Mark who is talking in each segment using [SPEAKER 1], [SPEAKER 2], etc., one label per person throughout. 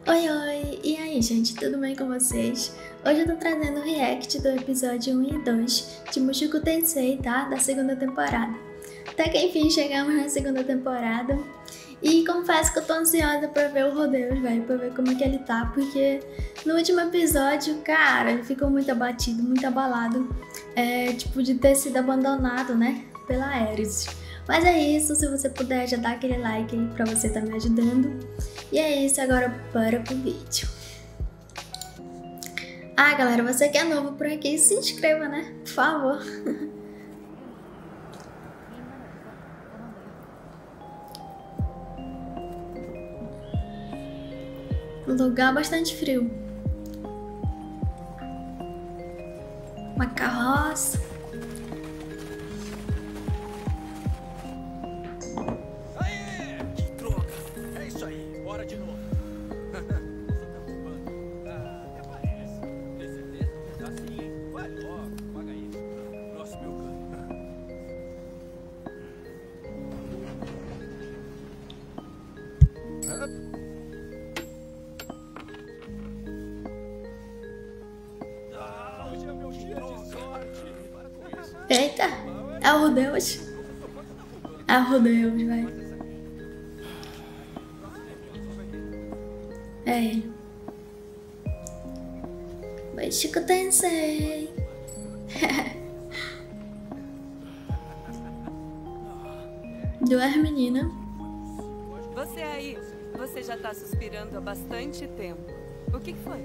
[SPEAKER 1] Oi, oi! E aí, gente, tudo bem com vocês? Hoje eu tô trazendo o react do episódio 1 e 2 de Mushoku Tensei, tá? Da segunda temporada. Até que enfim chegamos na segunda temporada. E confesso que eu tô ansiosa pra ver o Rodeus, velho, pra ver como é que ele tá, porque no último episódio, cara, ele ficou muito abatido, muito abalado. Tipo, de ter sido abandonado, né? Pela Ares. Mas é isso, se você puder já dá aquele like aí pra você tá me ajudando. E é isso, agora bora pro vídeo. Ah, galera, você que é novo por aqui, se inscreva, né? Por favor. Lugar bastante frio. Uma carroça.
[SPEAKER 2] Aê! Que droga! É isso aí, bora de novo. Até parece. Tem certeza? Tá sim, hein? Vai logo, paga isso. Próximo eu ganho. Hoje é meu dia de sorte. Para com isso.
[SPEAKER 1] Eita, é o Rodeus. É o Rodeus, vai. É ele. Mushoku Tensei. Duas meninas.
[SPEAKER 3] Você aí, você já tá suspirando há bastante tempo. O que foi?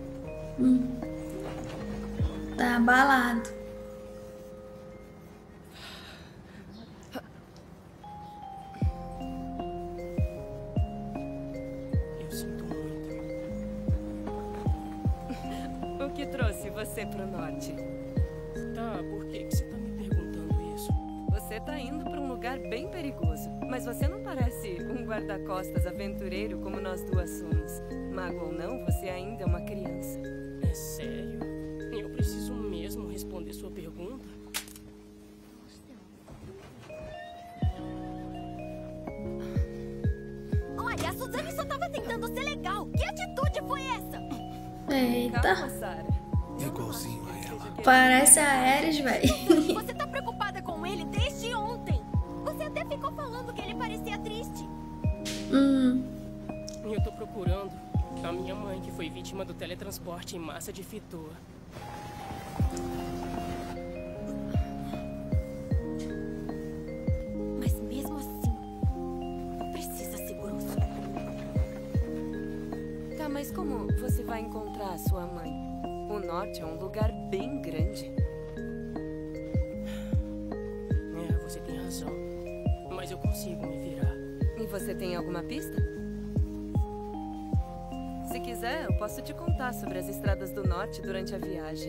[SPEAKER 1] Tá abalado.
[SPEAKER 2] Eu sinto muito.
[SPEAKER 3] O que trouxe você pro norte?
[SPEAKER 2] Tá, por que você tá me perguntando isso?
[SPEAKER 3] Você tá indo pra um lugar bem perigoso, mas você não parece um guarda-costas aventureiro como nós duas somos. Mago ou não, você ainda é uma criança.
[SPEAKER 2] É sério? Eu preciso mesmo responder sua pergunta?
[SPEAKER 4] Olha, a Suzane só tava tentando ser legal. Que atitude foi essa?
[SPEAKER 1] Eita,
[SPEAKER 3] Calma, Sarah.
[SPEAKER 5] Igualzinho a ela.
[SPEAKER 1] parece a Ares, velho.
[SPEAKER 4] Você tá preocupada com ele desde ontem. Você até ficou falando que ele parecia triste.
[SPEAKER 2] Eu tô procurando a minha mãe, que foi vítima do teletransporte em massa de Fitoa.
[SPEAKER 4] Mas mesmo assim, precisa ser grosso.
[SPEAKER 3] Tá, mas como você vai encontrar a sua mãe? O norte é um lugar bem grande.
[SPEAKER 2] É, você tem razão. Mas eu consigo me virar.
[SPEAKER 3] E você tem alguma pista? Se quiser, eu posso te contar sobre as estradas do norte durante a viagem.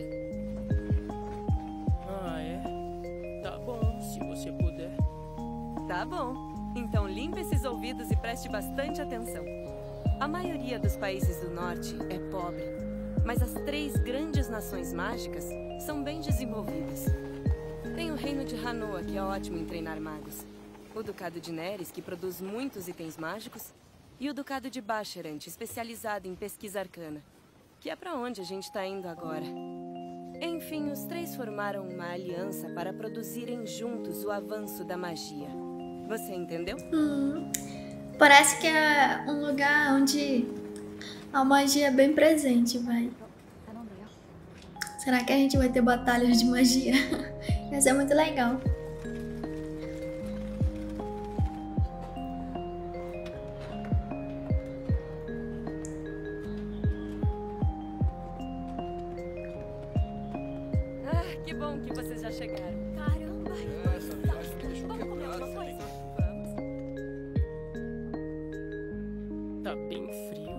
[SPEAKER 2] Ah, é? Tá bom, se você puder.
[SPEAKER 3] Tá bom. Então limpe esses ouvidos e preste bastante atenção. A maioria dos países do norte é pobre, mas as três grandes nações mágicas são bem desenvolvidas. Tem o reino de Hanoa, que é ótimo em treinar magos. O ducado de Neres, que produz muitos itens mágicos. E o ducado de Basharant, especializado em pesquisa arcana, que é pra onde a gente tá indo agora. Enfim, os três formaram uma aliança para produzirem juntos o avanço da magia. Você entendeu?
[SPEAKER 1] Parece que é um lugar onde a magia é bem presente, vai. Será que a gente vai ter batalhas de magia? Vai ser muito legal.
[SPEAKER 3] Ah, que bom que vocês já chegaram.
[SPEAKER 4] Caramba.
[SPEAKER 5] Essa viagem me deixou
[SPEAKER 4] Vamos comer
[SPEAKER 5] quebrado.
[SPEAKER 4] alguma coisa?
[SPEAKER 3] Vamos.
[SPEAKER 2] Tá bem frio.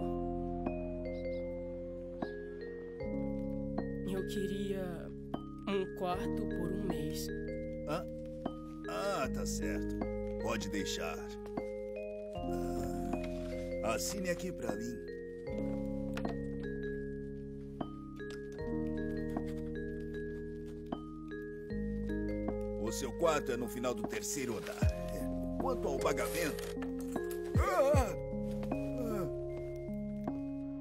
[SPEAKER 2] Eu queria um quarto por um mês.
[SPEAKER 5] Tá certo. Pode deixar. Assine aqui pra mim. O seu quarto é no final do terceiro andar. Quanto ao pagamento...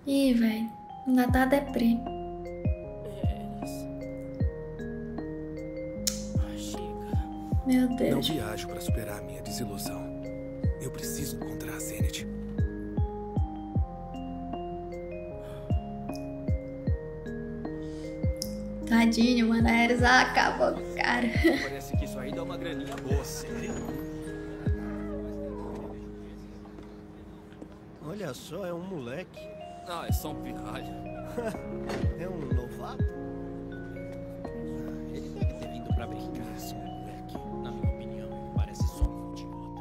[SPEAKER 1] Ih, velho. Ainda tá deprê.
[SPEAKER 6] Chega.
[SPEAKER 1] Meu
[SPEAKER 6] Não
[SPEAKER 1] Deus.
[SPEAKER 6] viajo pra superar a minha desilusão. Eu preciso encontrar a Zenith.
[SPEAKER 1] Tadinho, mano. A Ares acabou com o cara.
[SPEAKER 2] Parece que isso aí dá uma graninha boa. Sério?
[SPEAKER 7] Olha só, é um moleque.
[SPEAKER 2] Ah, é só um pirralho.
[SPEAKER 7] É um novato?
[SPEAKER 2] Ele deve ter vindo pra brincar, esse moleque. Na minha opinião, ele parece só um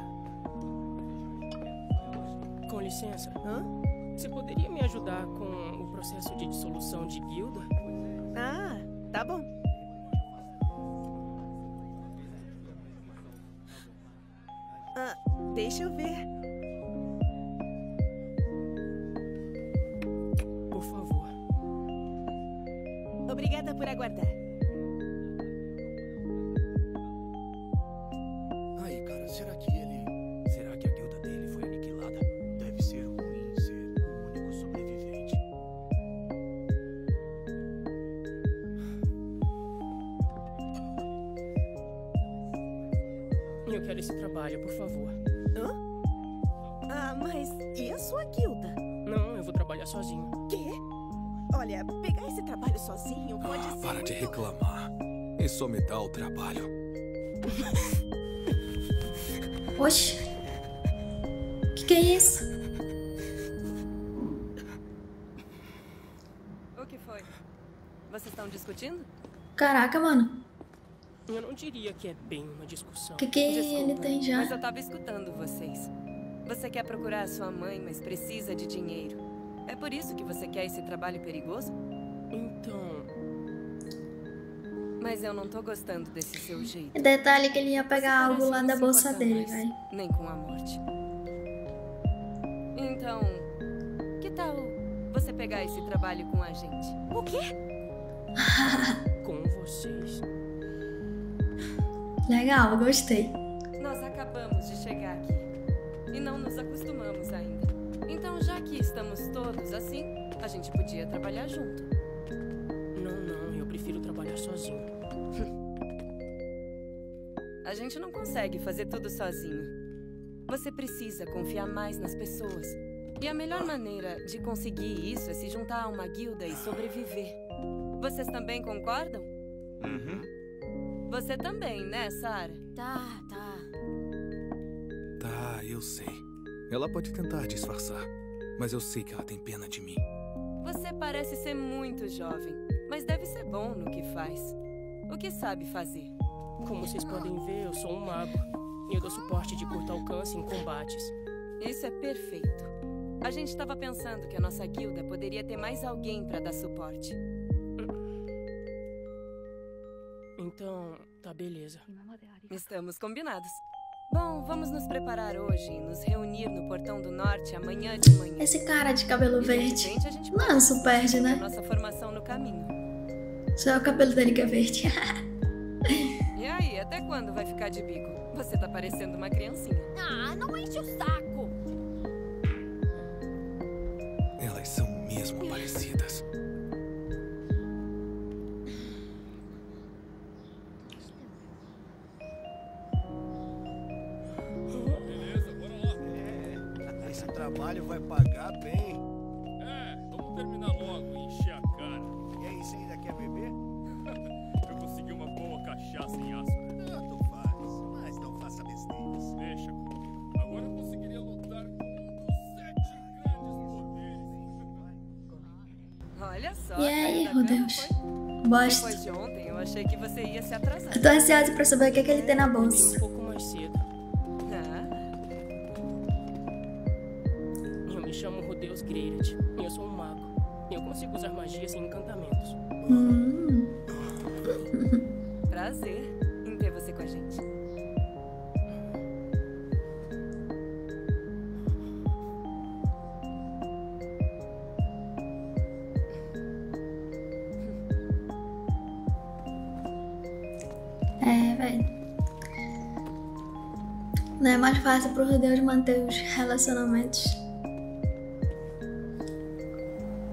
[SPEAKER 2] idiota.
[SPEAKER 8] Com licença,
[SPEAKER 4] Hã?
[SPEAKER 8] você poderia me ajudar com o processo de dissolução de guilda?
[SPEAKER 4] Ah, tá bom. Ah, deixa eu ver.
[SPEAKER 8] Por favor.
[SPEAKER 4] Obrigada por aguardar.
[SPEAKER 5] Aí, cara, será que a guilda dele foi aniquilada? Deve ser ruim ser o único sobrevivente.
[SPEAKER 8] Eu quero esse trabalho, por favor.
[SPEAKER 4] Hã? Ah, mas e a sua guilda?
[SPEAKER 8] Não, eu vou trabalhar sozinho.
[SPEAKER 4] Quê? Olha, pegar esse trabalho sozinho pode ser
[SPEAKER 6] Para de
[SPEAKER 4] muito...
[SPEAKER 6] reclamar. Isso só me dá o trabalho.
[SPEAKER 1] Oxe. Que é isso?
[SPEAKER 3] O que foi? Vocês estão discutindo?
[SPEAKER 1] Caraca, mano.
[SPEAKER 8] Eu não diria que é bem uma discussão.
[SPEAKER 1] Que
[SPEAKER 3] Desculpa,
[SPEAKER 1] ele tem já?
[SPEAKER 3] mas eu tava escutando vocês. Você quer procurar a sua mãe, mas precisa de dinheiro. É por isso que você quer esse trabalho perigoso?
[SPEAKER 8] Então,
[SPEAKER 3] Mas eu não tô gostando desse seu jeito.
[SPEAKER 1] E detalhe que ele ia
[SPEAKER 3] Você
[SPEAKER 1] pegar algo
[SPEAKER 3] parece
[SPEAKER 1] lá
[SPEAKER 3] não
[SPEAKER 1] da
[SPEAKER 3] se
[SPEAKER 1] bolsa
[SPEAKER 3] importar
[SPEAKER 1] dele,
[SPEAKER 3] mais,
[SPEAKER 1] velho.
[SPEAKER 3] Nem com a morte. Então, que tal você pegar esse trabalho com a gente?
[SPEAKER 4] O quê?
[SPEAKER 8] com vocês.
[SPEAKER 1] Legal, gostei.
[SPEAKER 3] Nós acabamos de chegar aqui e não nos acostumamos ainda. Então, já que estamos todos assim, a gente podia trabalhar junto.
[SPEAKER 8] Não, eu prefiro trabalhar sozinho.
[SPEAKER 3] A gente não consegue fazer tudo sozinho. Você precisa confiar mais nas pessoas. E a melhor maneira de conseguir isso é se juntar a uma guilda e sobreviver. Vocês também concordam? Você também, né, Sarah?
[SPEAKER 4] Tá.
[SPEAKER 6] Tá, eu sei. Ela pode tentar disfarçar, mas eu sei que ela tem pena de mim.
[SPEAKER 3] Você parece ser muito jovem, mas deve ser bom no que faz. O que sabe fazer?
[SPEAKER 8] Como vocês podem ver, eu sou um mago. E eu dou suporte de curto alcance em combates.
[SPEAKER 3] Isso é perfeito. A gente estava pensando que a nossa guilda poderia ter mais alguém para dar suporte.
[SPEAKER 8] Então, tá beleza.
[SPEAKER 3] Estamos combinados. Bom, vamos nos preparar hoje e nos reunir no Portão do Norte amanhã de manhã.
[SPEAKER 1] Esse cara de cabelo
[SPEAKER 3] E de
[SPEAKER 1] verde.
[SPEAKER 3] repente, a gente
[SPEAKER 1] Não,
[SPEAKER 3] pode
[SPEAKER 1] se perde,
[SPEAKER 3] a
[SPEAKER 1] né?
[SPEAKER 3] nossa formação no caminho.
[SPEAKER 1] Só o cabelo dele que é verde.
[SPEAKER 3] E aí, até quando vai ficar de bico? Você tá parecendo uma criancinha.
[SPEAKER 4] Ah, não enche o saco.
[SPEAKER 6] Elas são mesmo parecidas.
[SPEAKER 2] Beleza, bora lá.
[SPEAKER 7] Esse trabalho vai pagar bem.
[SPEAKER 2] Vamos terminar logo e encher a cara.
[SPEAKER 7] E aí, você ainda quer beber?
[SPEAKER 2] Eu consegui uma boa cachaça em ácido.
[SPEAKER 5] Tanto faz, mas não faça besteiras.
[SPEAKER 2] Deixa comigo. Agora eu conseguiria lutar com um dos 7 grandes poderes.
[SPEAKER 3] Olha só.
[SPEAKER 1] E aí,
[SPEAKER 3] caiu da cama,
[SPEAKER 1] Deus.
[SPEAKER 3] foi?
[SPEAKER 1] Bosta.
[SPEAKER 3] Depois de ontem, eu achei que você ia se atrasar.
[SPEAKER 1] Eu tô ansiosa pra saber o que, é que ele tem na
[SPEAKER 8] Vim
[SPEAKER 1] bolsa.
[SPEAKER 8] um pouco mais cedo.
[SPEAKER 3] Ah,
[SPEAKER 8] Eu me chamo Rudeus Greirat. E eu sou um mago. Eu consigo usar magia sem encantamentos.
[SPEAKER 3] prazer em ter você com a gente.
[SPEAKER 1] É, velho. Não é mais fácil pro Deus manter os relacionamentos.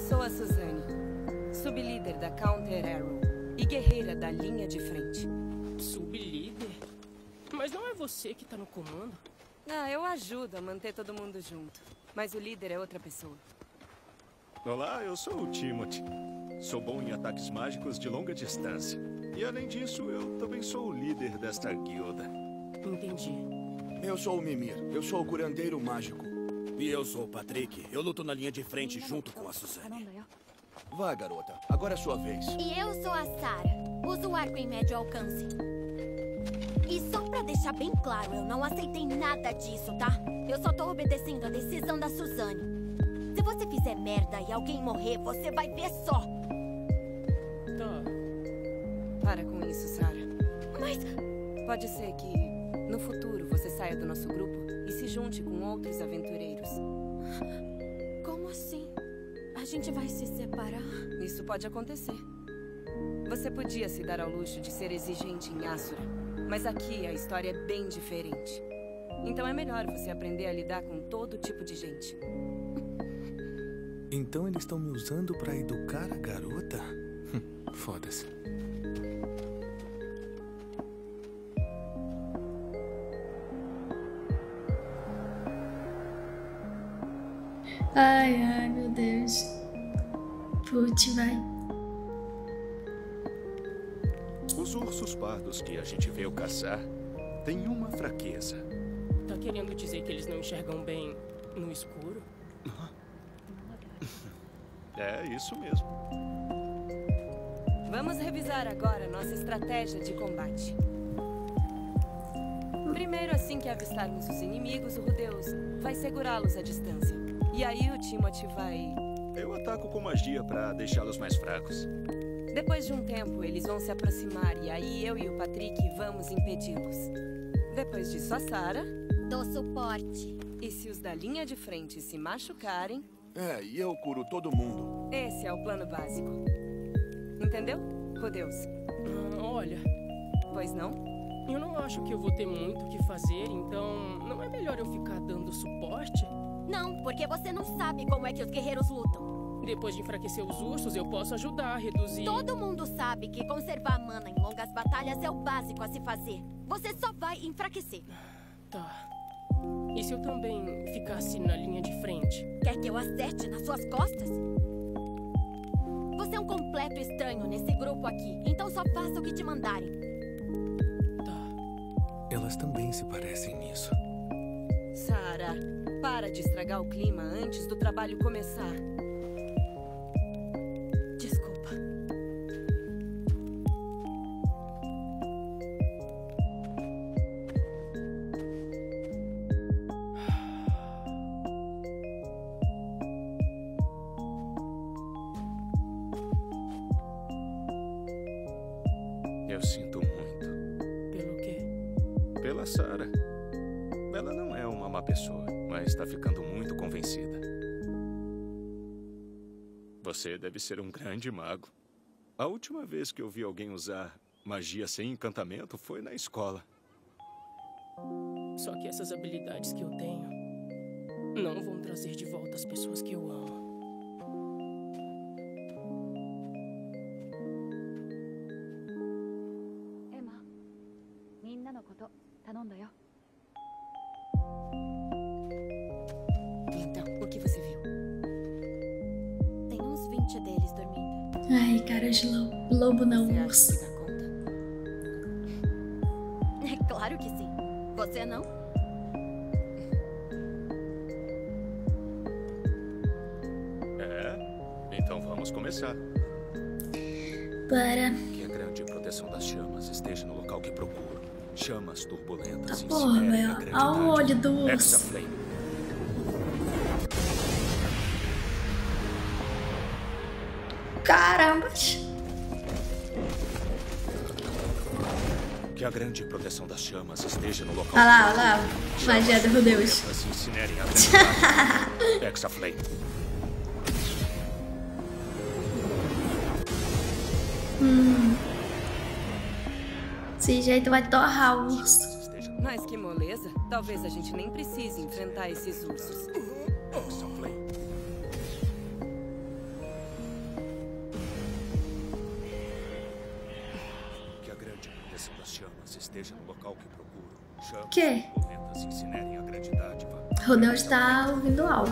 [SPEAKER 3] sou a Suzanne, sublíder da Counter Arrow e guerreira da linha de frente.
[SPEAKER 8] Sublíder? Mas não é você que tá no comando?
[SPEAKER 3] Ah, eu ajudo a manter todo mundo junto. Mas o líder é outra pessoa.
[SPEAKER 9] Olá, eu sou o Timothy. Sou bom em ataques mágicos de longa distância. E além disso, eu também sou o líder desta guilda.
[SPEAKER 8] Entendi.
[SPEAKER 5] Eu sou o Mimir. Eu sou o curandeiro mágico. E eu sou o Patrick. Eu luto na linha de frente junto com a Suzanne. Vai, garota. Agora é sua vez.
[SPEAKER 4] E eu sou a Sarah. Uso o arco em médio alcance. E só pra deixar bem claro, eu não aceitei nada disso, tá? Eu só tô obedecendo a decisão da Suzanne. Se você fizer merda e alguém morrer, você vai ver só.
[SPEAKER 8] Tá.
[SPEAKER 3] Para com isso, Sarah.
[SPEAKER 4] Mas...
[SPEAKER 3] Pode ser que, no futuro, você saia do nosso grupo e se junte com outros aventureiros.
[SPEAKER 4] Como assim? A gente vai se separar?
[SPEAKER 3] Isso pode acontecer. Você podia se dar ao luxo de ser exigente em Asura, mas aqui a história é bem diferente. Então é melhor você aprender a lidar com todo tipo de gente.
[SPEAKER 6] Então eles estão me usando pra educar a garota? Foda-se.
[SPEAKER 1] Ai, meu Deus. Putz, vai.
[SPEAKER 9] Os ursos pardos que a gente veio caçar têm uma fraqueza.
[SPEAKER 8] Tá querendo dizer que eles não enxergam bem no escuro?
[SPEAKER 9] É isso mesmo.
[SPEAKER 3] Vamos revisar agora nossa estratégia de combate. Primeiro, assim que avistarmos os inimigos, o Rudeus vai segurá-los à distância. E aí o Timothy vai...
[SPEAKER 9] Eu ataco com magia pra deixá-los mais fracos.
[SPEAKER 3] Depois de um tempo, eles vão se aproximar e aí eu e o Patrick vamos impedi-los. Depois disso, a Sarah...
[SPEAKER 4] Dou suporte.
[SPEAKER 3] E se os da linha de frente se machucarem...
[SPEAKER 5] É, e eu curo todo mundo.
[SPEAKER 3] Esse é o plano básico. Entendeu, Rudeus?
[SPEAKER 8] Olha...
[SPEAKER 3] Pois não?
[SPEAKER 8] Eu não acho que eu vou ter muito o que fazer, então... Não é melhor eu ficar dando suporte?
[SPEAKER 4] Não, porque você não sabe como é que os guerreiros lutam.
[SPEAKER 8] Depois de enfraquecer os ursos, eu posso ajudar a reduzir...
[SPEAKER 4] Todo mundo sabe que conservar mana em longas batalhas é o básico a se fazer. Você só vai enfraquecer.
[SPEAKER 8] Tá. E se eu também ficasse na linha de frente?
[SPEAKER 4] Quer que eu acerte nas suas costas? Você é um completo estranho nesse grupo aqui, então só faça o que te mandarem.
[SPEAKER 8] Tá.
[SPEAKER 6] Elas também se parecem nisso.
[SPEAKER 3] Sarah, para de estragar o clima antes do trabalho começar.
[SPEAKER 4] Desculpa.
[SPEAKER 9] Eu sinto muito.
[SPEAKER 8] Pelo quê?
[SPEAKER 9] Pela Sarah. Ela não é uma má pessoa, mas está ficando muito convencida. Você deve ser um grande mago. A última vez que eu vi alguém usar magia sem encantamento foi na escola.
[SPEAKER 8] Só que essas habilidades que eu tenho não vão trazer de volta as pessoas que eu amo.
[SPEAKER 3] Então, o que você viu?
[SPEAKER 4] Tem uns 20 deles dormindo.
[SPEAKER 1] Ai, cara de lobo não,
[SPEAKER 3] Você acha
[SPEAKER 1] urso.
[SPEAKER 3] que dá conta?
[SPEAKER 4] É claro que sim. Você não?
[SPEAKER 9] Então vamos começar.
[SPEAKER 1] Para.
[SPEAKER 9] Que a grande proteção das chamas esteja no local que procuro. Chamas turbulentas
[SPEAKER 1] Tá porra,
[SPEAKER 9] incinerem a
[SPEAKER 1] velho.
[SPEAKER 9] grande
[SPEAKER 1] Olha o olho do urso.
[SPEAKER 9] Hexaflame.
[SPEAKER 1] Caramba.
[SPEAKER 9] Que a grande proteção das chamas esteja no local
[SPEAKER 1] Olha lá,
[SPEAKER 9] que
[SPEAKER 1] olha lá.
[SPEAKER 9] procuro.
[SPEAKER 1] Magia do Rudeus.
[SPEAKER 9] Turbulentas incinerem a grande Hexaflame.
[SPEAKER 1] Desse jeito vai torrar o urso.
[SPEAKER 3] Mas que moleza. Talvez a gente nem precise enfrentar esses ursos.
[SPEAKER 9] Hexaflame. esteja no local que procuro, chame
[SPEAKER 1] Que?
[SPEAKER 9] as borboletas e incinerem a grande dádiva.
[SPEAKER 1] Rodeu está ouvindo algo.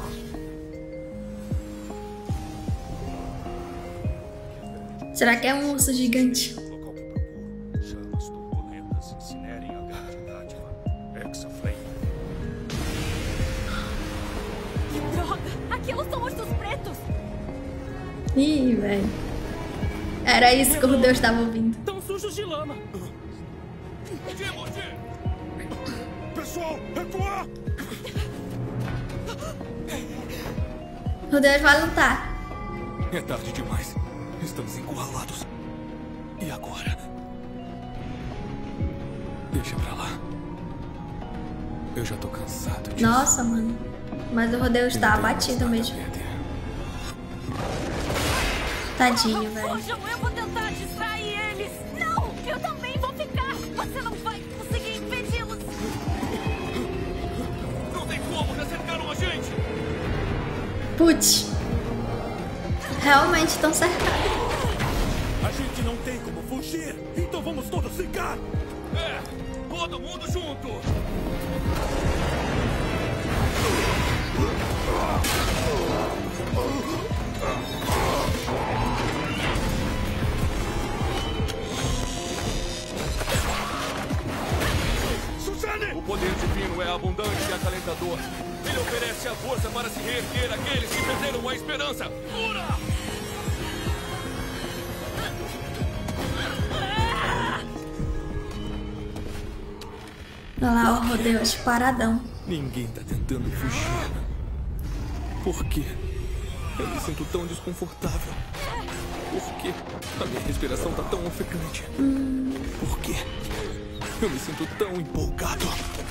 [SPEAKER 1] Será que é um urso gigante?
[SPEAKER 9] No local que procuro, chame as borboletas e incinerem a grande dádiva. Hexaflame.
[SPEAKER 4] Que droga! Aquilo são ursos pretos!
[SPEAKER 1] Ih, velho. Era isso que o Rodeu estava ouvindo.
[SPEAKER 8] Tão sujos de lama.
[SPEAKER 9] Pessoal, recuar!
[SPEAKER 1] Rodeu vai lutar.
[SPEAKER 6] É tarde demais. Estamos encurralados. E agora? Deixa pra lá. Eu já tô cansado disso.
[SPEAKER 1] Nossa, mano. Mas o Rodeu está abatido mesmo. Tadinho, velho.
[SPEAKER 4] Fujam, eu vou tentar distrair eles! Não! Eu também vou ficar! Você não vai conseguir impedi-los!
[SPEAKER 2] Não tem como, já cercaram a gente!
[SPEAKER 1] Putz. Realmente estão cercados.
[SPEAKER 5] A gente não tem como fugir, então vamos todos ficar.
[SPEAKER 2] É, todo mundo junto!
[SPEAKER 9] Suzane!
[SPEAKER 2] O poder divino é abundante e acalentador. Ele oferece a força para se reerguer aqueles que perderam a esperança. Ura!
[SPEAKER 1] Olha lá o Rodeu, paradão.
[SPEAKER 6] Ninguém tá tentando fugir. Por quê? Eu me sinto tão desconfortável. Por quê? A minha respiração tá tão ofegante. Por quê? Eu me sinto tão empolgado.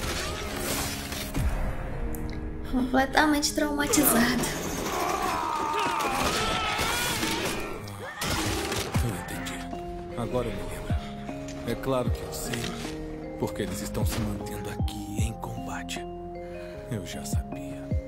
[SPEAKER 1] Completamente traumatizado.
[SPEAKER 6] Eu entendi. Agora eu me lembro. É claro que eu sei. Porque eles estão se mantendo aqui em combate. Eu já sabia.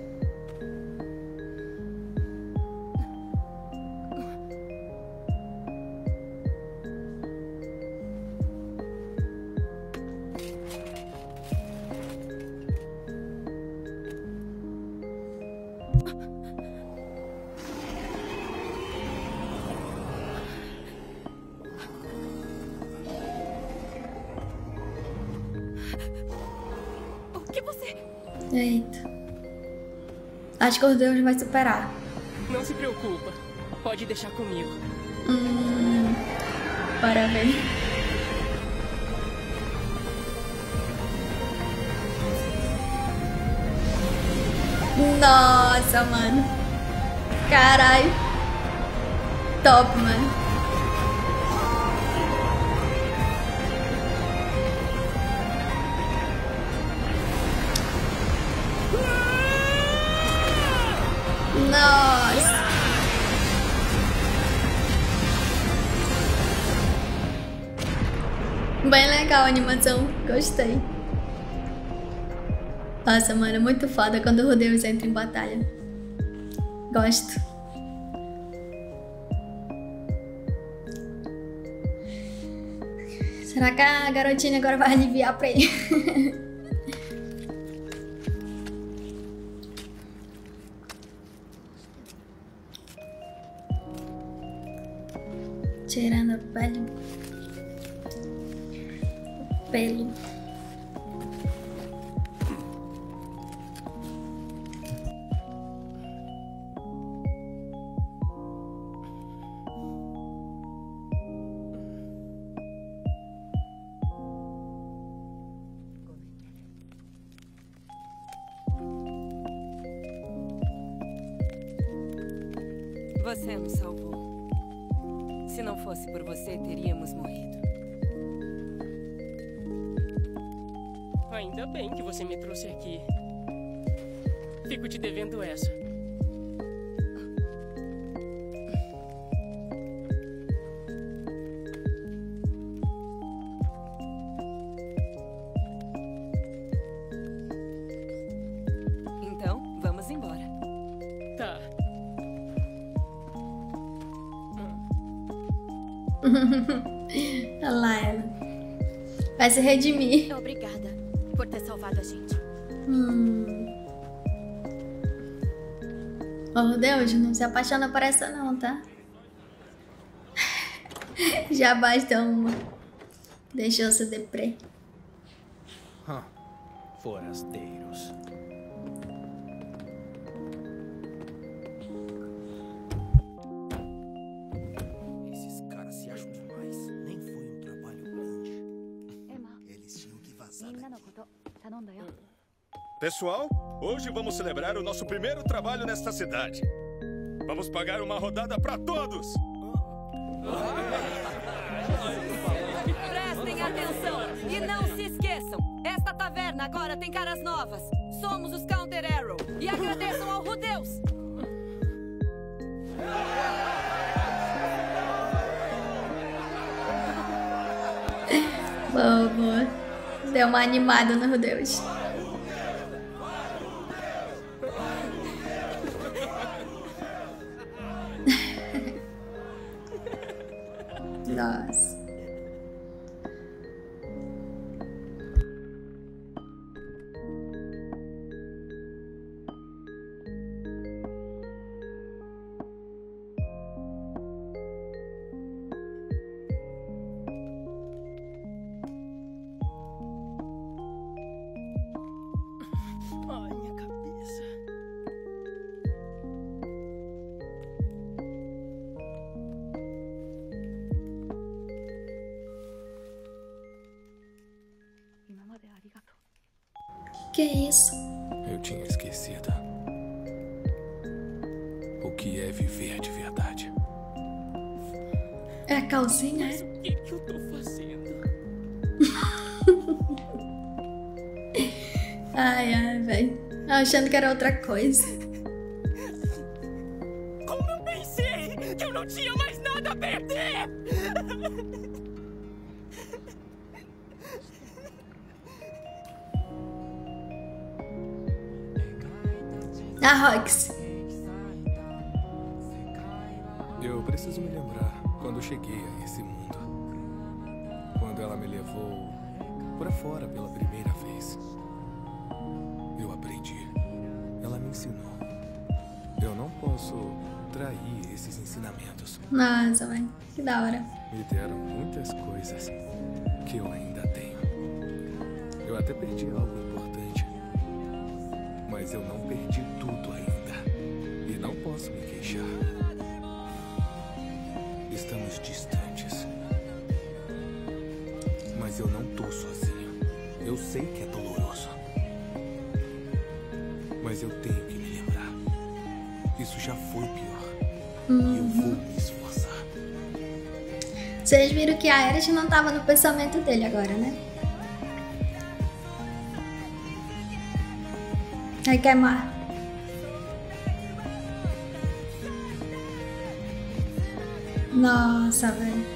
[SPEAKER 4] O que você...
[SPEAKER 1] Eita. Acho que o Rodeu vai superar.
[SPEAKER 8] Não se preocupa. Pode deixar comigo.
[SPEAKER 1] Bora ver. Nossa, mano. Caralho. Top, mano. Nossa. Bem legal a animação. Gostei. Nossa, mano, é muito foda quando o Rodeu entra em batalha. Gosto. Será que a garotinha agora vai aliviar pra ele? Tirando a pele. O pelo.
[SPEAKER 3] Você nos salvou. Se não fosse por você, teríamos morrido.
[SPEAKER 8] Ainda bem que você me trouxe aqui. Fico te devendo essa.
[SPEAKER 3] Então, vamos embora.
[SPEAKER 8] Tá.
[SPEAKER 1] Olha lá ela. Vai se redimir.
[SPEAKER 4] Obrigada por ter salvado a gente.
[SPEAKER 1] Oh, Deus, não se apaixona por essa não, tá? Já basta uma. Deixou-se deprê.
[SPEAKER 10] Forasteiros.
[SPEAKER 7] Esses caras se acham demais. Nem foi um trabalho grande. Eles tinham que vazar daqui.
[SPEAKER 9] Pessoal, hoje vamos celebrar o nosso primeiro trabalho nesta cidade. Vamos pagar uma rodada para todos.
[SPEAKER 3] Prestem atenção e não se esqueçam. Esta taverna agora tem caras novas. Somos os Counter Arrow e agradeçam ao Rudeus.
[SPEAKER 1] Boa, boa. Deu uma animada no Rudeus. Nossa.
[SPEAKER 8] Ai, minha cabeça.
[SPEAKER 1] Que isso?
[SPEAKER 6] Eu tinha esquecido. O que é viver de verdade?
[SPEAKER 1] É a calcinha, é?
[SPEAKER 8] O que eu tô fazendo?
[SPEAKER 1] Ai, velho. Achando que era outra coisa.
[SPEAKER 8] Como eu pensei que eu não tinha mais nada a perder!
[SPEAKER 1] A Rox.
[SPEAKER 6] Eu preciso me lembrar quando cheguei a esse mundo. Quando ela me levou pra fora pela primeira vez. Eu aprendi. Ela me ensinou. Eu não posso trair esses ensinamentos.
[SPEAKER 1] Nossa, velho. Que da hora.
[SPEAKER 6] Me deram muitas coisas que eu ainda tenho. Eu até perdi algo importante. Mas eu não perdi tudo ainda. E não posso me queixar. Estamos distantes. Mas eu não tô sozinho. Eu sei que é doloroso. Mas eu tenho que me lembrar. Isso já foi pior. E eu vou me esforçar.
[SPEAKER 1] Vocês viram que a Aerith não tava no pensamento dele agora, né? Vai queimar. Nossa, velho.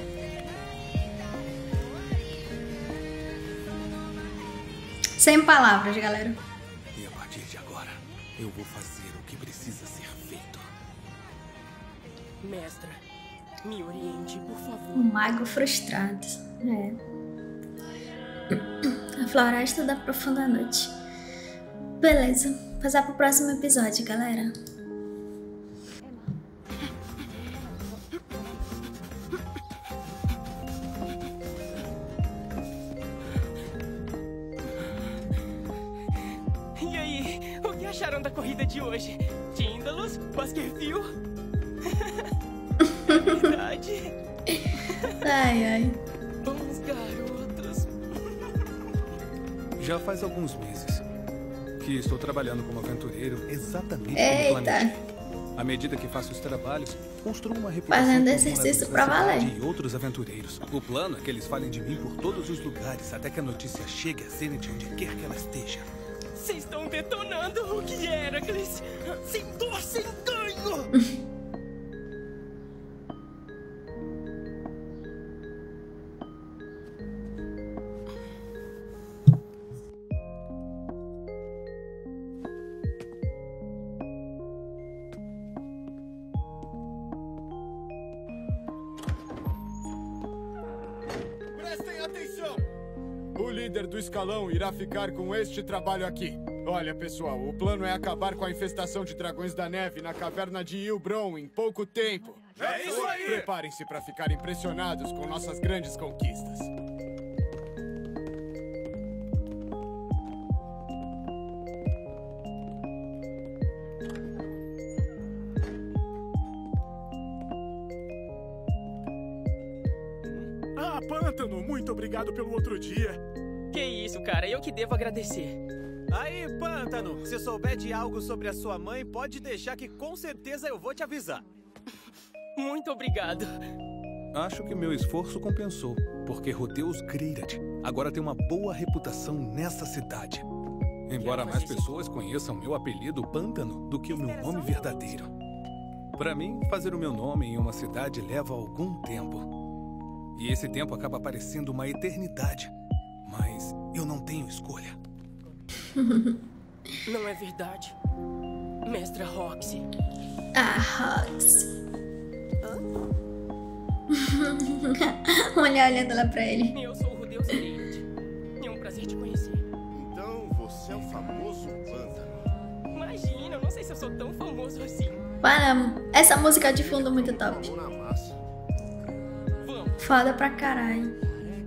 [SPEAKER 1] Sem palavras, galera.
[SPEAKER 6] E a partir de agora, eu vou fazer o que precisa ser feito.
[SPEAKER 8] Mestra, me oriente, por favor.
[SPEAKER 1] O mago frustrado. É. A floresta da profunda noite. Beleza. Passar pro próximo episódio, galera.
[SPEAKER 8] E aí, o que acharam da corrida de hoje? Tíndalos? Baskerville? Verdade.
[SPEAKER 1] Ai, ai.
[SPEAKER 8] Bons garotos.
[SPEAKER 6] Já faz alguns meses que estou trabalhando como aventureiro exatamente
[SPEAKER 1] Eita.
[SPEAKER 6] como planejei. À medida que faço os trabalhos, construo uma reputação
[SPEAKER 1] Fazendo
[SPEAKER 6] com
[SPEAKER 1] exercício
[SPEAKER 6] moradores
[SPEAKER 1] pra
[SPEAKER 6] da cidade
[SPEAKER 1] valer.
[SPEAKER 6] e outros aventureiros. O plano é que eles falem de mim por todos os lugares até que a notícia chegue a Zenith onde quer que ela esteja.
[SPEAKER 8] Vocês estão detonando o que era, Heracles. Sem dor, sem ganho.
[SPEAKER 11] líder do escalão irá ficar com este trabalho aqui. Olha, pessoal, o plano é acabar com a infestação de dragões da neve na caverna de Ilbron em pouco tempo.
[SPEAKER 9] É isso aí!
[SPEAKER 11] Preparem-se para ficar impressionados com nossas grandes conquistas.
[SPEAKER 12] Ah, Pântano, muito obrigado pelo outro dia.
[SPEAKER 8] Que isso, cara, eu que devo agradecer.
[SPEAKER 10] Aí, Pântano, se souber de algo sobre a sua mãe, pode deixar que com certeza eu vou te avisar.
[SPEAKER 8] Muito obrigado.
[SPEAKER 6] Acho que meu esforço compensou, porque Rudeus Greirat agora tem uma boa reputação nessa cidade. Embora mais pessoas conheçam meu apelido Pântano do que o meu nome verdadeiro. Para mim, fazer o meu nome em uma cidade leva algum tempo. E esse tempo acaba parecendo uma eternidade. Mas eu não tenho escolha.
[SPEAKER 8] Não é verdade, Mestra Roxy?
[SPEAKER 1] Ah, Roxy. Mulher olhando lá pra ele.
[SPEAKER 8] Eu sou o Rudeus Greirat. É um prazer te conhecer.
[SPEAKER 9] Então você é o famoso Pântano.
[SPEAKER 8] Imagina, eu não sei se eu sou tão famoso assim.
[SPEAKER 1] Para, essa música de fundo é muito top. Foda pra caralho.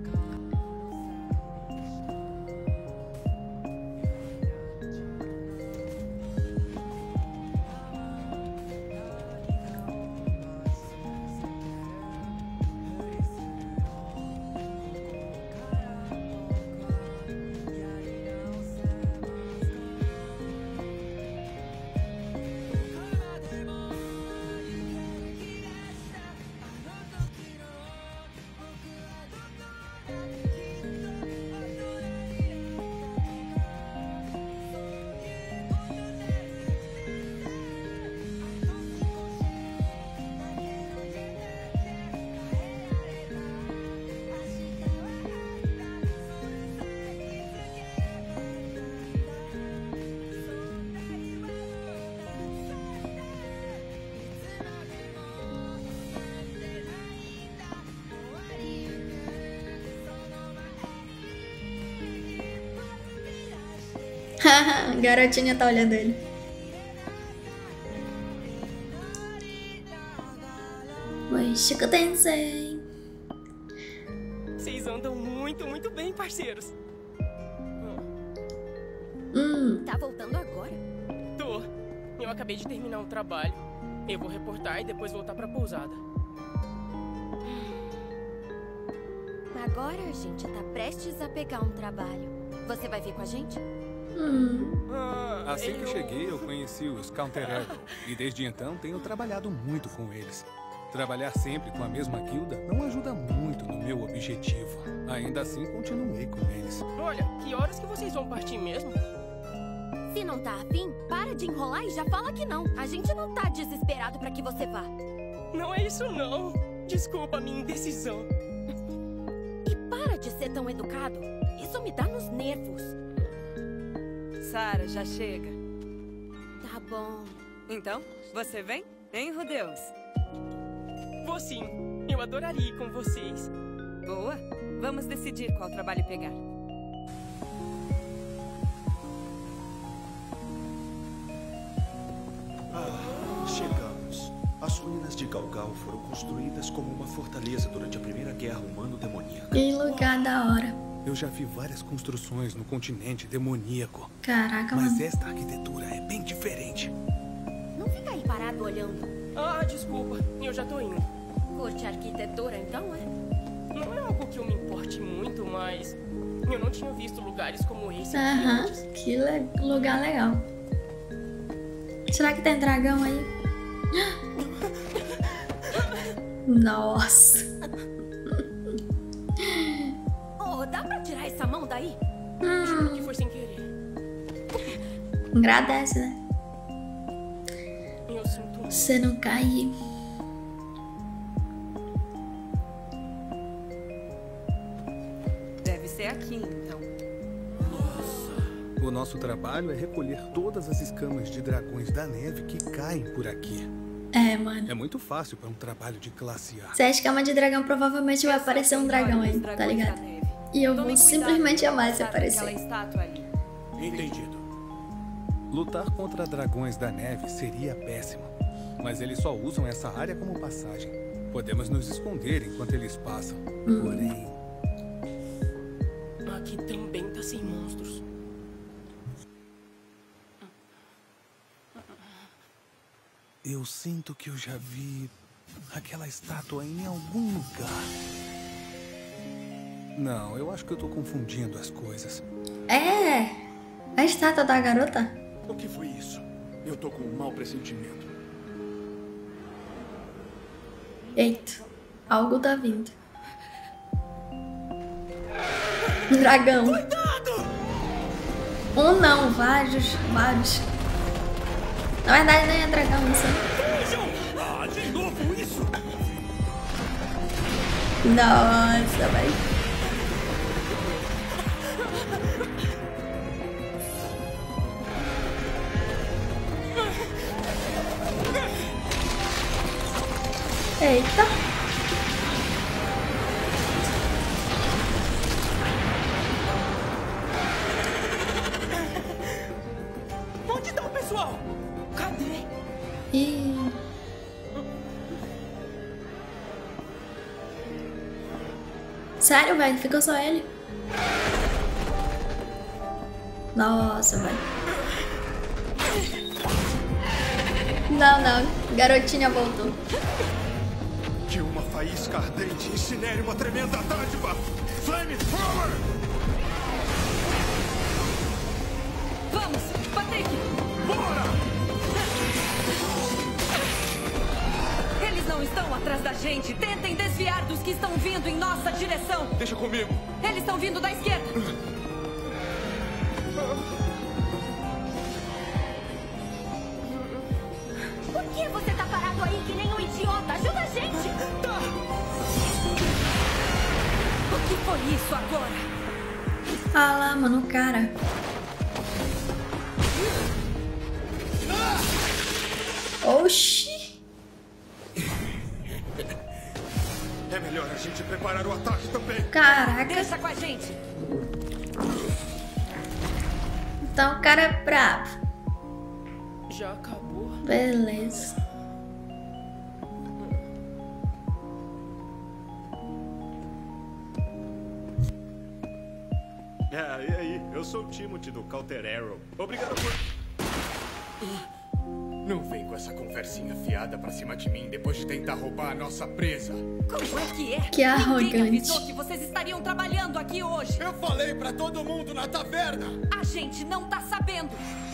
[SPEAKER 1] Garotinha tá olhando ele. Oi, Chico Tensei.
[SPEAKER 8] Vocês andam muito bem, parceiros.
[SPEAKER 4] Tá voltando agora?
[SPEAKER 8] Tô. Eu acabei de terminar um trabalho. Eu vou reportar e depois voltar pra pousada.
[SPEAKER 4] Agora a gente tá prestes a pegar um trabalho. Você vai vir com a gente?
[SPEAKER 6] Assim que cheguei, eu conheci os Counter Echo. E desde então tenho trabalhado muito com eles. Trabalhar sempre com a mesma guilda não ajuda muito no meu objetivo. Ainda assim, continuei com eles.
[SPEAKER 8] Olha, que horas que vocês vão partir mesmo?
[SPEAKER 4] Se não tá afim, para de enrolar e já fala que não. A gente não tá desesperado pra que você vá.
[SPEAKER 8] Não é isso não. Desculpa a minha indecisão.
[SPEAKER 4] E para de ser tão educado. Isso me dá nos nervos.
[SPEAKER 3] Sara, já chega.
[SPEAKER 4] Tá bom.
[SPEAKER 3] Então, você vem? Hein, Rudeus?
[SPEAKER 8] Vou sim. Eu adoraria ir com vocês.
[SPEAKER 3] Boa. Vamos decidir qual trabalho pegar.
[SPEAKER 7] Chegamos. As ruínas de Galgal foram construídas como uma fortaleza durante a Primeira Guerra Humano-Demoníaca.
[SPEAKER 1] Que lugar da hora.
[SPEAKER 6] Eu já vi várias construções no continente demoníaco.
[SPEAKER 1] Caraca,
[SPEAKER 6] mas
[SPEAKER 1] mano.
[SPEAKER 6] Esta arquitetura é bem diferente.
[SPEAKER 4] Não fica aí parado olhando.
[SPEAKER 8] Ah, desculpa. Eu já tô indo.
[SPEAKER 4] Curte arquitetura, então, é?
[SPEAKER 8] Não é algo que eu me importe muito, mas... eu não tinha visto lugares como esse aqui
[SPEAKER 1] Aham,
[SPEAKER 8] antes.
[SPEAKER 1] que lugar legal. Será que tem dragão aí? Nossa.
[SPEAKER 4] Oh, dá pra tirar essa mão daí?
[SPEAKER 8] Juro que foi sem querer.
[SPEAKER 1] Agradece, né?
[SPEAKER 8] Eu sinto muito.
[SPEAKER 1] Você não cair.
[SPEAKER 3] Deve ser aqui, então.
[SPEAKER 6] O nosso trabalho é recolher todas as escamas de dragões da neve que caem por aqui.
[SPEAKER 1] É, mano.
[SPEAKER 6] É muito fácil para um trabalho de classe A.
[SPEAKER 1] Se é escama de dragão, provavelmente vai aparecer um dragão aí, tá ligado? E eu vou simplesmente amar se aparecer.
[SPEAKER 5] Entendido.
[SPEAKER 13] Lutar contra dragões da neve seria péssimo. Mas eles só usam essa área como passagem. Podemos nos esconder enquanto eles passam. Porém...
[SPEAKER 8] Aqui também tá sem monstros.
[SPEAKER 13] Eu sinto que eu já vi aquela estátua em algum lugar. Não, eu acho que eu tô confundindo as coisas.
[SPEAKER 1] É, a estátua da garota.
[SPEAKER 5] O que foi isso? Eu tô com um mau pressentimento.
[SPEAKER 1] Eita, algo tá vindo. Dragão.
[SPEAKER 5] Cuidado!
[SPEAKER 1] Um não, vários. Na verdade nem é dragão, isso.
[SPEAKER 5] Ah, de novo isso!
[SPEAKER 1] Nossa, velho. Eita.
[SPEAKER 8] Onde tá o pessoal? Cadê?
[SPEAKER 1] Ih. Sério, velho? Ficou só ele? Nossa, velho. Não. Garotinha voltou.
[SPEAKER 9] De uma faísca ardente, incinere uma tremenda dádiva. Flamethrower!
[SPEAKER 3] Vamos, Patrick!
[SPEAKER 9] Bora!
[SPEAKER 3] Eles não estão atrás da gente. Tentem desviar dos que estão vindo em nossa direção.
[SPEAKER 9] Deixa comigo.
[SPEAKER 3] Eles estão vindo da esquerda.
[SPEAKER 4] Por que você tá parado aí que nem um idiota? Ajuda a gente!
[SPEAKER 3] Tá. O que foi isso agora?
[SPEAKER 1] Ah lá, mano, o cara. Oxi.
[SPEAKER 9] É melhor a gente preparar o ataque também.
[SPEAKER 1] Caraca.
[SPEAKER 3] Deixa com a gente.
[SPEAKER 1] Então o cara é bravo.
[SPEAKER 8] Já acabou?
[SPEAKER 1] Beleza.
[SPEAKER 9] E aí? Eu sou o Timothy do Counter Arrow. Obrigado por...
[SPEAKER 11] Não vem com essa conversinha fiada pra cima de mim depois de tentar roubar a nossa presa.
[SPEAKER 3] Como é que é?
[SPEAKER 1] Que arrogante.
[SPEAKER 3] Ninguém avisou que vocês estariam trabalhando aqui hoje.
[SPEAKER 11] Eu falei pra todo mundo na taverna.
[SPEAKER 3] A gente não tá sabendo.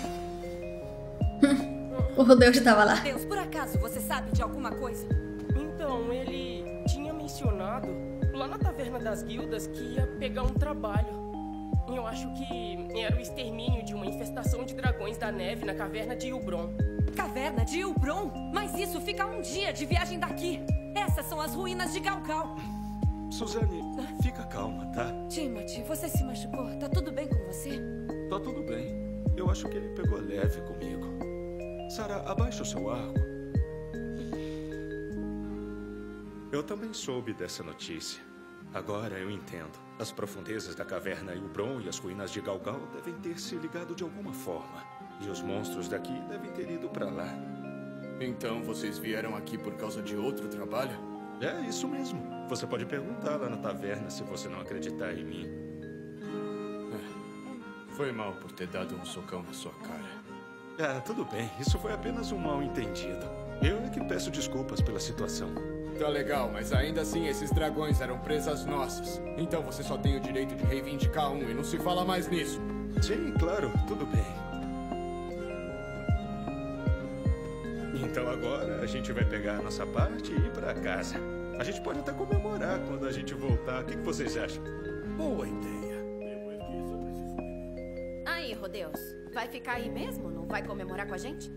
[SPEAKER 1] O Rodeu estava lá.
[SPEAKER 3] Deus, por acaso você sabe de alguma coisa?
[SPEAKER 8] Então, ele tinha mencionado lá na Taverna das Guildas que ia pegar um trabalho. Eu acho que era o extermínio de uma infestação de dragões da neve na caverna de Ilbron.
[SPEAKER 3] Caverna de Ilbron? Mas isso fica um dia de viagem daqui. Essas são as ruínas de Galgal.
[SPEAKER 9] Suzane, fica calma, tá?
[SPEAKER 3] Timothy, você se machucou? Tá tudo bem com você?
[SPEAKER 9] Tá tudo bem. Eu acho que ele pegou leve comigo. Sarah, abaixa o seu arco. Eu também soube dessa notícia. Agora eu entendo. As profundezas da caverna Ilbron e as ruínas de Galgal devem ter se ligado de alguma forma. E os monstros daqui devem ter ido pra lá.
[SPEAKER 11] Então vocês vieram aqui por causa de outro trabalho?
[SPEAKER 9] É isso mesmo. Você pode perguntar lá na taverna se você não acreditar em mim.
[SPEAKER 11] Foi mal por ter dado um socão na sua cara.
[SPEAKER 9] Ah, tudo bem. Isso foi apenas um mal-entendido. Eu é que peço desculpas pela situação.
[SPEAKER 11] Tá legal, mas ainda assim esses dragões eram presas nossas. Então você só tem o direito de reivindicar um e não se fala mais nisso.
[SPEAKER 9] Sim, claro. Tudo bem. Então agora a gente vai pegar a nossa parte e ir pra casa. A gente pode até comemorar quando a gente voltar. O que vocês acham?
[SPEAKER 5] Boa ideia.
[SPEAKER 4] Aí, Rodeus, vai ficar aí mesmo? Não vai comemorar com a gente?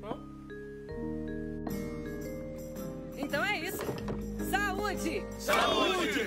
[SPEAKER 3] Então é isso. Saúde!
[SPEAKER 5] Saúde!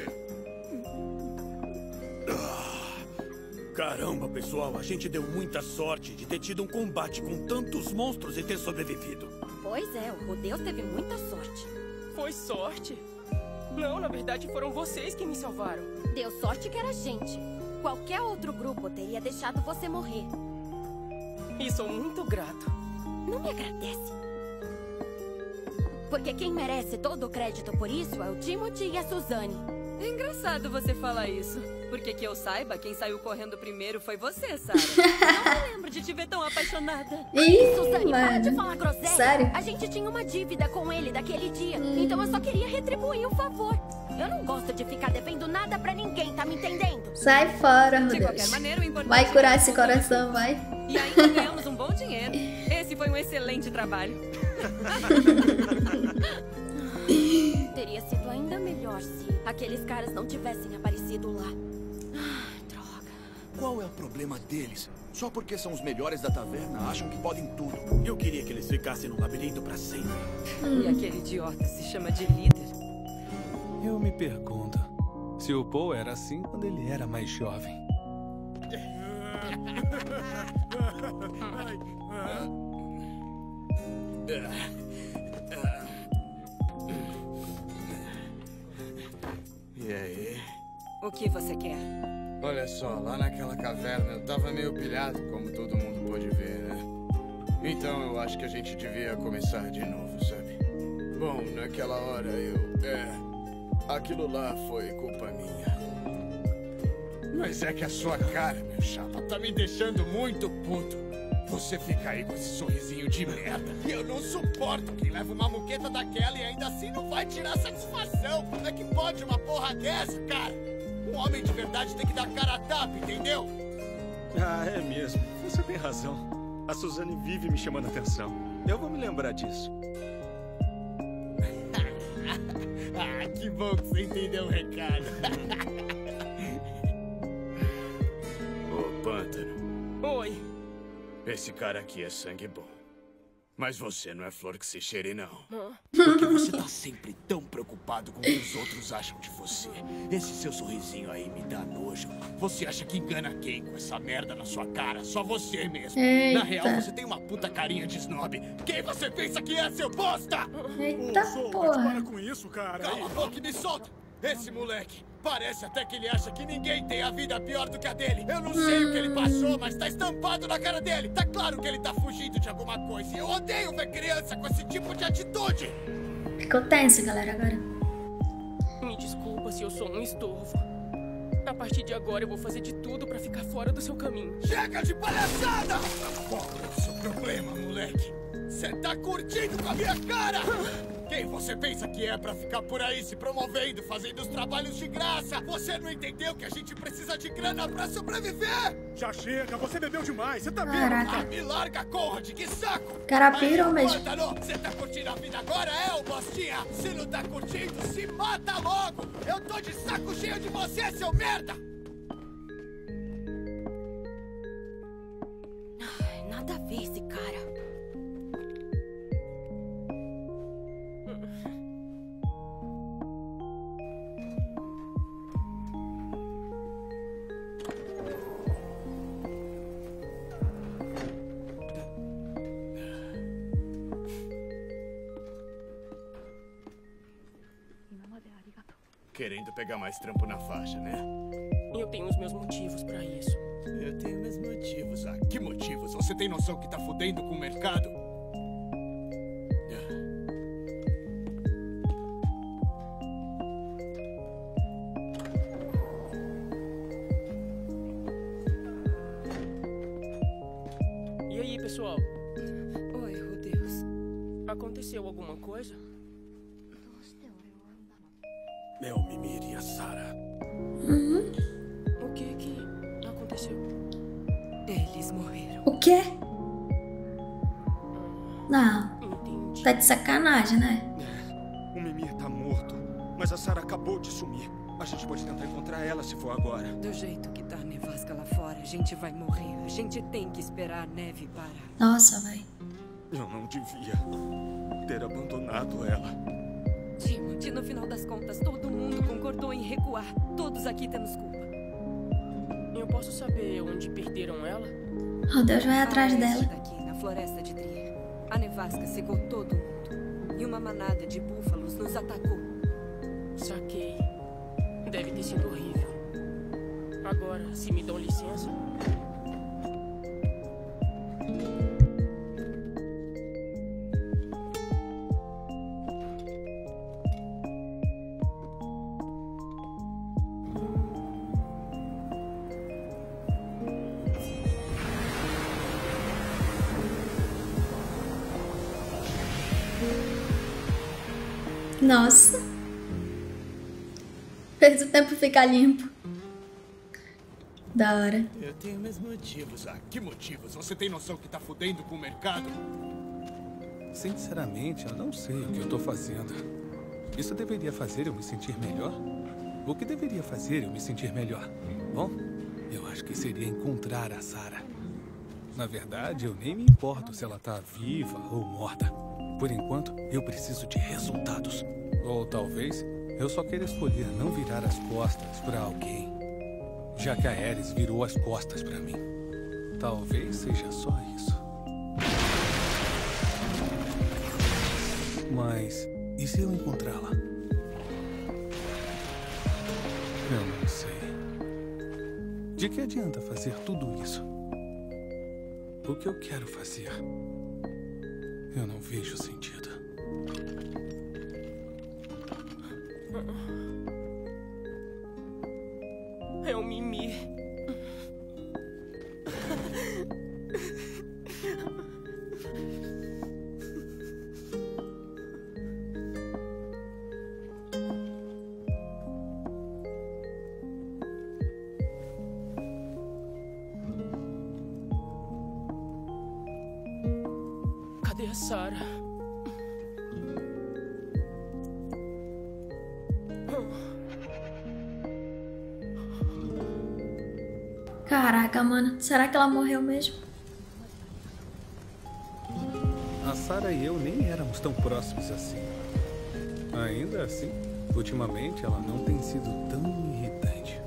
[SPEAKER 5] Caramba, pessoal, a gente deu muita sorte de ter tido um combate com tantos monstros e ter sobrevivido.
[SPEAKER 4] Pois é, o Rodeus teve muita sorte.
[SPEAKER 8] Foi sorte? Não, na verdade foram vocês que me salvaram.
[SPEAKER 4] Deu sorte que era a gente. Qualquer outro grupo teria deixado você morrer.
[SPEAKER 8] E sou muito grato.
[SPEAKER 4] Não me agradece. Porque quem merece todo o crédito por isso é o Timothy e a Suzane.
[SPEAKER 3] É engraçado você falar isso. Porque que eu saiba, quem saiu correndo primeiro foi você, Sarah. Não me lembro de te ver tão apaixonada.
[SPEAKER 4] Suzane, para de falar groselha.
[SPEAKER 1] Sério?
[SPEAKER 4] A gente tinha uma dívida com ele daquele dia. Então eu só queria retribuir o favor. Eu não gosto de ficar devendo nada pra ninguém, tá me entendendo?
[SPEAKER 1] Sai fora,
[SPEAKER 3] De
[SPEAKER 1] Deus.
[SPEAKER 3] qualquer maneira, o importante
[SPEAKER 1] Vai curar
[SPEAKER 3] é
[SPEAKER 1] esse coração, vai.
[SPEAKER 3] E ainda ganhamos um bom dinheiro. Esse foi um excelente trabalho.
[SPEAKER 4] Teria sido ainda melhor se aqueles caras não tivessem aparecido lá. Droga.
[SPEAKER 5] Qual é o problema deles? Só porque são os melhores da taverna, acham que podem tudo.
[SPEAKER 7] Eu queria que eles ficassem no labirinto pra sempre.
[SPEAKER 3] E aquele idiota se chama de líder.
[SPEAKER 13] Eu me pergunto se o Paul era assim quando ele era mais jovem.
[SPEAKER 11] E aí?
[SPEAKER 3] O que você quer?
[SPEAKER 11] Olha só, lá naquela caverna eu tava meio pilhado, como todo mundo pode ver, né? Então eu acho que a gente devia começar de novo, sabe? Bom, naquela hora aquilo lá foi culpa minha. Mas é que a sua cara, meu chapa, tá me deixando muito puto. Você fica aí com esse sorrisinho de merda. E eu não suporto quem leva uma muqueta daquela e ainda assim não vai tirar satisfação. Como é que pode uma porra dessa, cara? Um homem de verdade tem que dar cara a tapa, entendeu?
[SPEAKER 9] Ah, é mesmo. Você tem razão. A Suzane vive me chamando a atenção. Eu vou me lembrar disso.
[SPEAKER 11] Ah, que bom que você entendeu o recado. Ô, Pântano.
[SPEAKER 8] Oi.
[SPEAKER 11] Esse cara aqui é sangue bom. Mas você não é flor que se cheire, não.
[SPEAKER 5] Por que você tá sempre tão preocupado com o que os outros acham de você? Esse seu sorrisinho aí me dá nojo.
[SPEAKER 11] Você acha que engana quem com essa merda na sua cara? Só você mesmo.
[SPEAKER 1] Eita.
[SPEAKER 11] Na real, você tem uma puta carinha de snob. Quem você pensa que é, seu bosta?
[SPEAKER 1] Eita porra.
[SPEAKER 12] Para com isso, cara.
[SPEAKER 11] Cala a boca e me solta. Esse moleque, parece até que ele acha que ninguém tem a vida pior do que a dele. Eu não sei o que ele passou, mas tá estampado na cara dele. Tá claro que ele tá fugindo de alguma coisa. E eu odeio ver criança com esse tipo de atitude.
[SPEAKER 1] Ficou tenso, galera, agora.
[SPEAKER 8] Me desculpa se eu sou um estorvo. A partir de agora eu vou fazer de tudo pra ficar fora do seu caminho.
[SPEAKER 11] Chega de palhaçada! Qual é o seu problema, moleque? Você tá curtindo com a minha cara? Quem você pensa que é pra ficar por aí se promovendo, fazendo os trabalhos de graça? Você não entendeu que a gente precisa de grana pra sobreviver?
[SPEAKER 12] Já chega, você bebeu demais, você tá vendo?
[SPEAKER 1] Caraca.
[SPEAKER 11] Ah, me larga, Conrad, que saco!
[SPEAKER 1] Cara pirou mesmo.
[SPEAKER 11] Você tá curtindo a vida agora, ô bostinha? Se não tá curtindo, se mata logo! Eu tô de saco cheio de você, seu merda!
[SPEAKER 4] Nada a ver esse cara.
[SPEAKER 11] Querendo pegar mais trampo na faixa, né?
[SPEAKER 8] Eu tenho os meus motivos pra isso.
[SPEAKER 11] Eu tenho meus motivos. Ah, que motivos? Você tem noção que tá fudendo com o mercado?
[SPEAKER 8] E aí, pessoal?
[SPEAKER 3] Oi, Rudeus.
[SPEAKER 8] Aconteceu alguma coisa?
[SPEAKER 5] É o Mimir e a Sarah.
[SPEAKER 8] O que aconteceu?
[SPEAKER 3] Eles morreram.
[SPEAKER 1] O quê? Não. Tá de sacanagem, né?
[SPEAKER 9] O Mimir tá morto, mas a Sarah acabou de sumir. A gente pode tentar encontrar ela se for agora.
[SPEAKER 3] Do jeito que tá a nevasca lá fora, a gente vai morrer. A gente tem que esperar a neve parar.
[SPEAKER 1] Nossa, vai.
[SPEAKER 9] Eu não devia ter abandonado ela.
[SPEAKER 3] Timothy, no final das contas, todo mundo concordou em recuar. Todos aqui temos culpa.
[SPEAKER 8] Eu posso saber onde perderam ela?
[SPEAKER 1] Oh, Deus vai atrás dela.
[SPEAKER 3] Daqui, na floresta de Trier. A nevasca cegou todo mundo. E uma manada de búfalos nos atacou.
[SPEAKER 8] Saquei. Deve ter sido horrível. Agora, se me dão licença...
[SPEAKER 1] Nossa. Fez o tempo ficar limpo. Da hora.
[SPEAKER 11] Eu tenho meus motivos. Ah, que motivos? Você tem noção que tá fudendo com o mercado?
[SPEAKER 13] Sinceramente, eu não sei o que eu tô fazendo. Isso deveria fazer eu me sentir melhor? O que deveria fazer eu me sentir melhor? Bom, eu acho que seria encontrar a Sarah. Na verdade, eu nem me importo se ela tá viva ou morta. Por enquanto, eu preciso de resultados. Ou talvez, eu só queira escolher não virar as costas pra alguém. Já que a Ares virou as costas pra mim. Talvez seja só isso. Mas, e se eu encontrá-la? Eu não sei. De que adianta fazer tudo isso? O que eu quero fazer? Eu não vejo sentido.
[SPEAKER 8] É o Mimi. Cadê a Sarah?
[SPEAKER 1] Caraca, mano. Será que ela morreu mesmo?
[SPEAKER 13] A Sarah e eu nem éramos tão próximos assim. Ainda assim, ultimamente ela não tem sido tão irritante.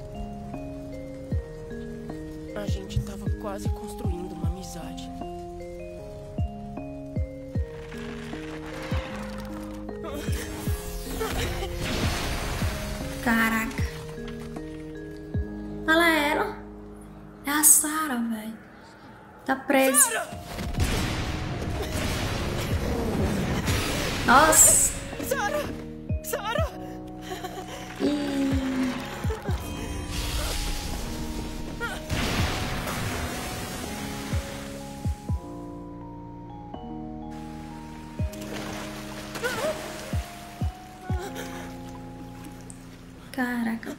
[SPEAKER 8] A gente tava quase construindo uma amizade.
[SPEAKER 1] Caraca. Olha ela. É a Sarah, velho. Tá presa. Nossa.
[SPEAKER 8] Sarah! Sarah!
[SPEAKER 1] Caraca.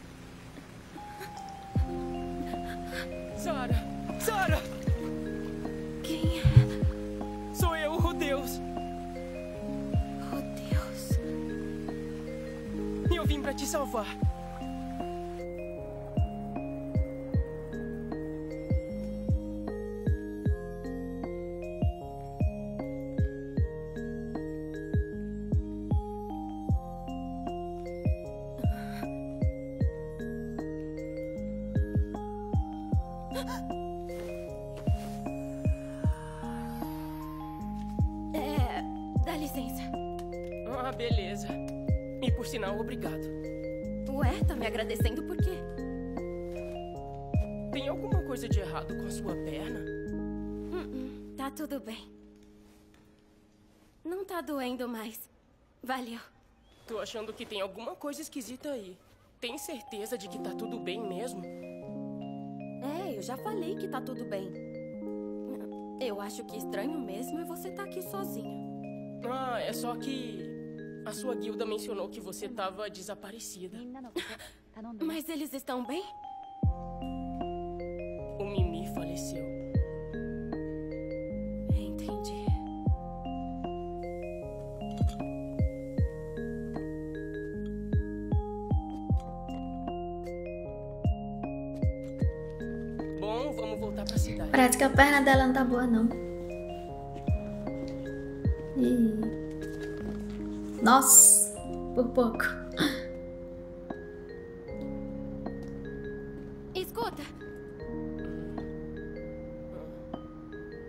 [SPEAKER 8] Sarah! Sarah!
[SPEAKER 4] Quem é?
[SPEAKER 8] Sou eu, Rodeus.
[SPEAKER 4] Rodeus.
[SPEAKER 8] Eu vim pra te salvar.
[SPEAKER 4] Dá licença.
[SPEAKER 8] Ah, beleza. E por sinal, obrigado.
[SPEAKER 4] Ué, tá me agradecendo por quê?
[SPEAKER 8] Tem alguma coisa de errado com a sua perna?
[SPEAKER 4] Tá tudo bem. Não tá doendo mais. Valeu.
[SPEAKER 8] Tô achando que tem alguma coisa esquisita aí. Tem certeza de que tá tudo bem mesmo?
[SPEAKER 4] Eu já falei que tá tudo bem. Eu acho que estranho mesmo é você tá aqui sozinha.
[SPEAKER 8] Ah, é só que a sua guilda mencionou que você tava desaparecida.
[SPEAKER 4] Mas eles estão bem?
[SPEAKER 8] O Mimi faleceu.
[SPEAKER 4] Entendi.
[SPEAKER 8] Bom, vamos voltar pra cidade.
[SPEAKER 1] Parece que a perna dela não tá boa, não. Nossa, por pouco.
[SPEAKER 4] Escuta.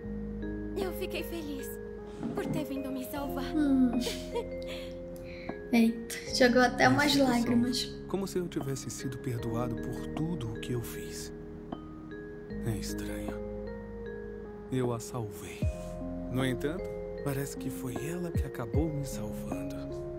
[SPEAKER 4] Eu fiquei feliz por ter vindo me salvar.
[SPEAKER 1] Eita, jogou até umas lágrimas.
[SPEAKER 13] Como se eu tivesse sido perdoado por tudo o que eu fiz. É estranho. Eu a salvei. No entanto, parece que foi ela que acabou me salvando.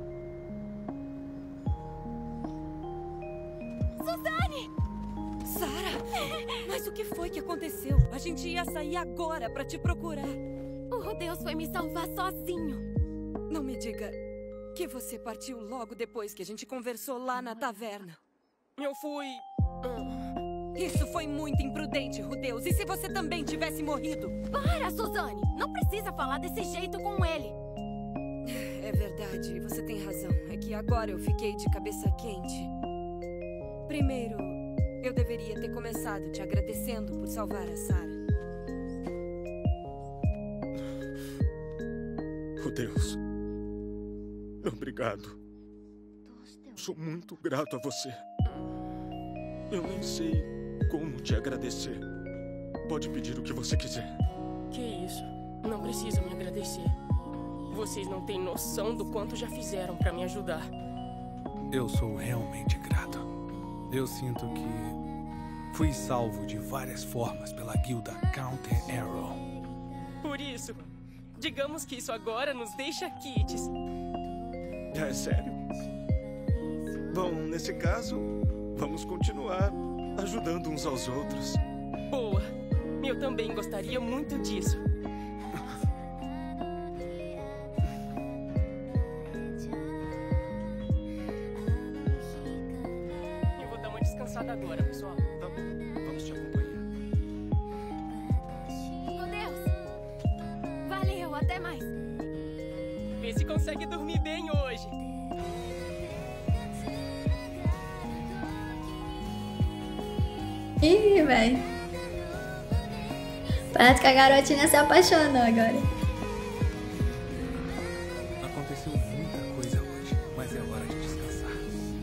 [SPEAKER 3] Suzane! Sarah! Mas o que foi que aconteceu? A gente ia sair agora pra te procurar.
[SPEAKER 4] O Rudeus foi me salvar sozinho.
[SPEAKER 3] Não me diga que você partiu logo depois que a gente conversou lá na taverna.
[SPEAKER 8] Eu fui...
[SPEAKER 3] Isso foi muito imprudente, Rudeus. E se você também tivesse morrido?
[SPEAKER 4] Para, Suzane! Não precisa falar desse jeito com ele.
[SPEAKER 3] É verdade, você tem razão. É que agora eu fiquei de cabeça quente. Primeiro, eu deveria ter começado te agradecendo por salvar a Sarah.
[SPEAKER 9] Rudeus. Obrigado. Sou muito grato a você. Eu nem sei como te agradecer. Pode pedir o que você quiser.
[SPEAKER 8] Que isso? Não precisa me agradecer. Vocês não têm noção do quanto já fizeram pra me ajudar.
[SPEAKER 13] Eu sou realmente grato. Eu sinto que fui salvo de várias formas pela guilda Counter Arrow.
[SPEAKER 8] Por isso, digamos que isso agora nos deixa quites.
[SPEAKER 9] É sério? Bom, nesse caso, vamos continuar ajudando uns aos outros.
[SPEAKER 8] Boa. Eu também gostaria muito disso. Eu vou dar uma descansada agora, pessoal.
[SPEAKER 9] Tá bom, vamos te acompanhar.
[SPEAKER 4] Rudeus! Valeu, até mais.
[SPEAKER 8] Vê se consegue dormir bem hoje.
[SPEAKER 1] Ih, velho. Parece que a garotinha se apaixonou agora.
[SPEAKER 13] Aconteceu muita coisa hoje, mas é hora de descansar.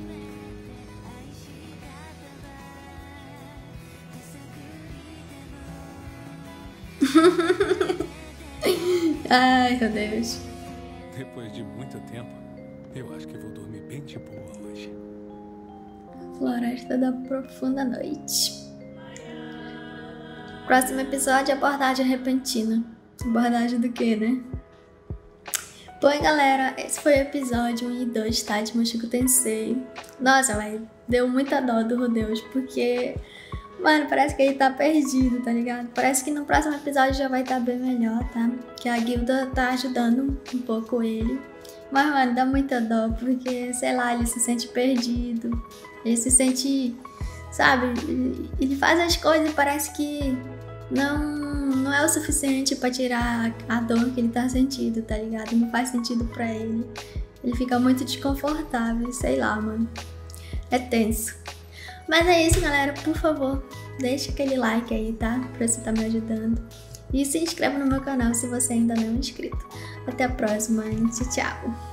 [SPEAKER 1] Ai, meu Deus.
[SPEAKER 13] Depois de muito tempo, eu acho que vou dormir bem de boa hoje.
[SPEAKER 1] Floresta da Profunda Noite. Próximo episódio, abordagem repentina. Abordagem do que, né? Bom, galera, esse foi o episódio 1 e 2, tá? De Mushoku Tensei. Nossa, velho, deu muita dó do Rudeus, porque, mano, parece que ele tá perdido, tá ligado? Parece que no próximo episódio já vai estar bem melhor, tá? Que a guilda tá ajudando um pouco ele. Mas, mano, dá muita dó, porque, sei lá, ele se sente perdido. Ele se sente, sabe? Ele faz as coisas e parece que não é o suficiente pra tirar a dor que ele tá sentindo, tá ligado? Não faz sentido pra ele. Ele fica muito desconfortável, sei lá, mano. É tenso. Mas é isso, galera. Por favor, deixa aquele like aí, tá? Pra você tá me ajudando. E se inscreva no meu canal se você ainda não é inscrito. Até a próxima, gente. Tchau!